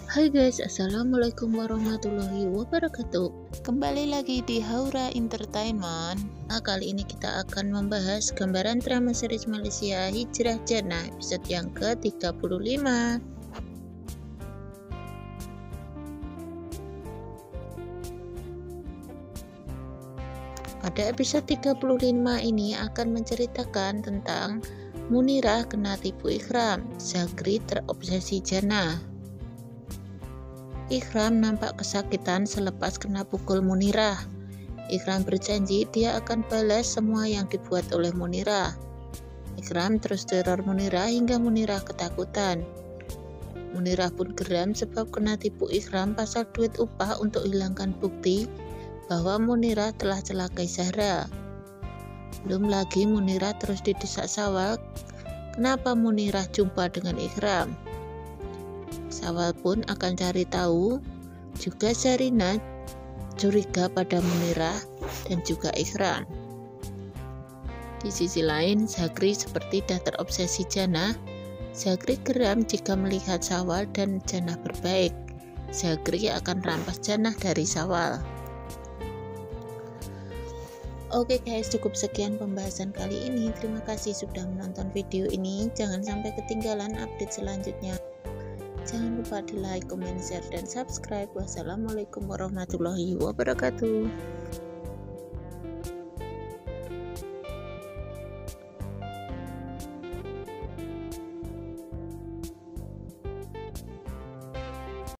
Hai guys, assalamualaikum warahmatullahi wabarakatuh. Kembali lagi di Haura Entertainment. Nah, kali ini kita akan membahas gambaran drama series Malaysia Hijrah Jannah episode yang ke-35. Pada episode 35 ini akan menceritakan tentang Munirah kena tipu Ikram, Zakri terobsesi Jannah. Ikram nampak kesakitan selepas kena pukul Munirah. Ikram berjanji dia akan balas semua yang dibuat oleh Munirah. Ikram terus teror Munirah hingga Munirah ketakutan. Munirah pun geram sebab kena tipu Ikram pasal duit upah untuk hilangkan bukti bahwa Munirah telah celakai Zahra. Belum lagi Munirah terus didesak Syawal, kenapa Munirah jumpa dengan Ikram. Syawal pun akan cari tahu, juga Zarina curiga pada Munirah dan juga Ikram. Di sisi lain, Zakri seperti dah terobsesi Jannah. Zakri geram jika melihat Syawal dan Jannah berbaik. Zakri akan rampas Jannah dari Syawal. Oke guys, cukup sekian pembahasan kali ini. Terima kasih sudah menonton video ini. Jangan sampai ketinggalan update selanjutnya. Jangan lupa di like, comment, share, dan subscribe. Wassalamualaikum warahmatullahi wabarakatuh.